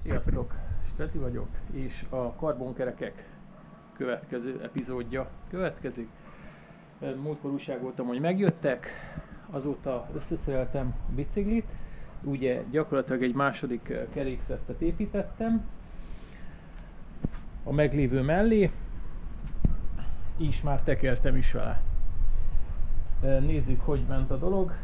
Sziasztok! Strezi vagyok, és a karbonkerekek következő epizódja következik. Múltkor újságoltam, hogy megjöttek, azóta összeszereltem a biciklit, ugye gyakorlatilag egy második kerékszettet építettem a meglévő mellé, és már tekertem is vele. Nézzük, hogy ment a dolog.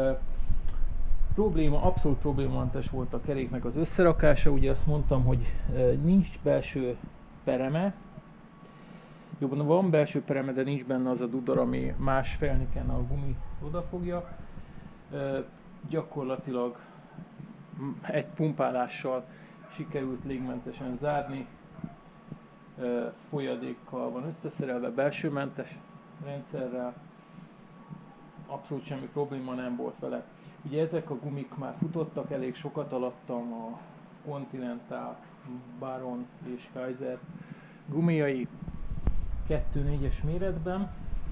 Abszolút problémamentes volt a keréknek az összerakása, ugye azt mondtam, hogy nincs belső pereme, jobban van belső pereme, de nincs benne az a dudor, ami más felniken a gumi odafogja. Gyakorlatilag egy pumpálással sikerült légmentesen zárni, folyadékkal van összeszerelve, belsőmentes rendszerrel, abszolút semmi probléma nem volt vele. Ugye ezek a gumik már futottak, elég sokat alattam, a Continental, Baron és Kaiser gumiai 2.4-es méretben.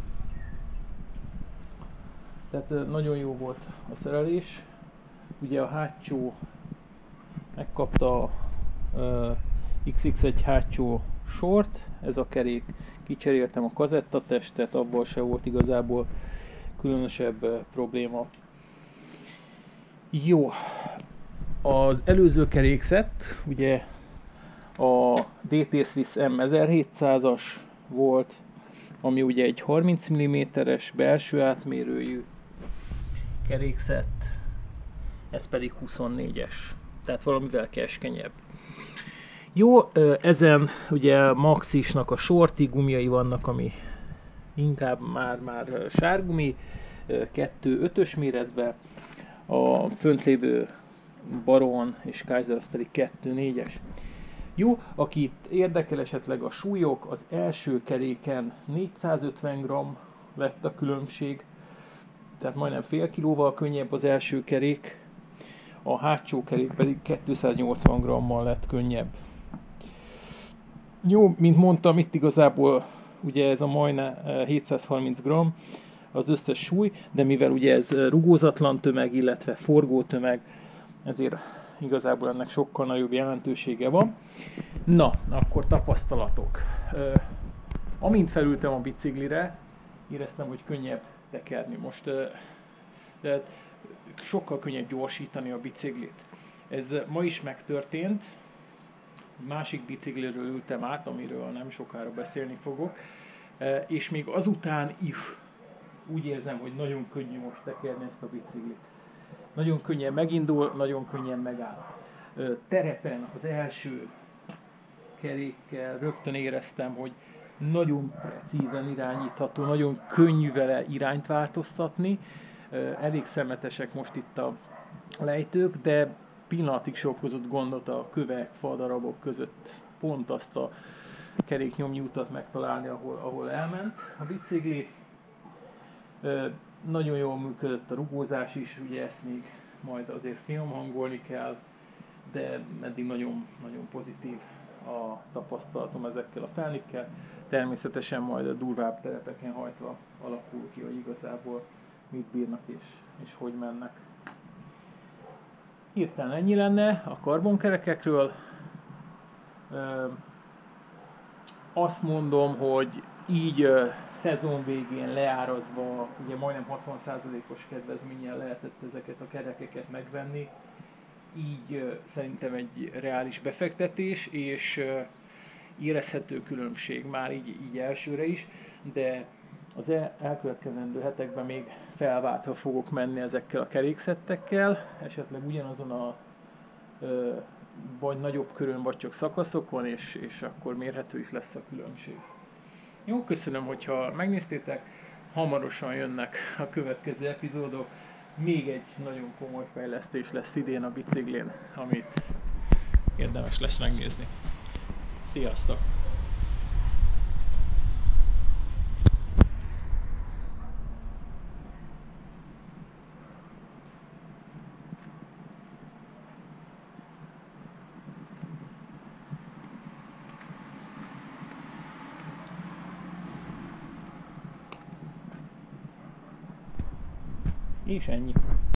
Tehát nagyon jó volt a szerelés. Ugye a hátsó megkapta a XX1 hátsó sort, ez a kerék, kicseréltem a kazettatestet, abból se volt igazából különösebb probléma. Jó, az előző kerékszett, ugye a DT Swiss M1700-as volt, ami ugye egy 30 mm-es belső átmérőjű kerékszett, ez pedig 24-es, tehát valamivel keskenyebb. Jó, ezen ugye Maxisnak a shorty gumiai vannak, ami inkább már sárgumi, 2.5-ös méretben, a fönt lévő Baron és Kaiser az pedig 2.4-es. Jó, akit érdekel esetleg a súlyok, az első keréken 450 g lett a különbség, tehát majdnem fél kilóval könnyebb az első kerék, a hátsó kerék pedig 280 g-mal lett könnyebb. Jó, mint mondtam, itt igazából ugye ez a majdnem 730 g az összes súly, de mivel ugye ez rugózatlan tömeg, illetve forgó tömeg, ezért igazából ennek sokkal nagyobb jelentősége van. Na, akkor tapasztalatok. Amint felültem a biciklire, éreztem, hogy könnyebb tekerni. Most de sokkal könnyebb gyorsítani a biciklit. Ez ma is megtörtént. Másik bicikliről ültem át, amiről nem sokára beszélni fogok. És még azután is úgy érzem, hogy nagyon könnyű most tekerni ezt a biciklit. Nagyon könnyen megindul, nagyon könnyen megáll. Terepen az első kerékkel rögtön éreztem, hogy nagyon precízen irányítható, nagyon könnyű vele irányt változtatni. Elég szemetesek most itt a lejtők, de pillanatig se okozott gondot a kövek, fadarabok között pont azt a keréknyomnyi utat megtalálni, ahol elment a bicikli. Nagyon jól működött a rugózás is, ugye ezt még majd azért finomhangolni kell, de eddig nagyon, nagyon pozitív a tapasztalatom ezekkel a felnikkel. Természetesen majd a durvább terepeken hajtva alakul ki, hogy igazából mit bírnak és hogy mennek. Hirtelen ennyi lenne a karbonkerekekről. Azt mondom, hogy így szezon végén leárazva, ugye majdnem 60%-os kedvezménnyel lehetett ezeket a kerekeket megvenni, így szerintem egy reális befektetés, és érezhető különbség már így elsőre is, de az elkövetkezendő hetekben még felváltva fogok menni ezekkel a kerékszettekkel, esetleg ugyanazon a vagy nagyobb körön, vagy csak szakaszokon, és akkor mérhető is lesz a különbség. Jó, köszönöm, hogyha megnéztétek, hamarosan jönnek a következő epizódok, még egy nagyon komoly fejlesztés lesz idén a biciklén, amit érdemes lesz megnézni. Sziasztok! És ennyi.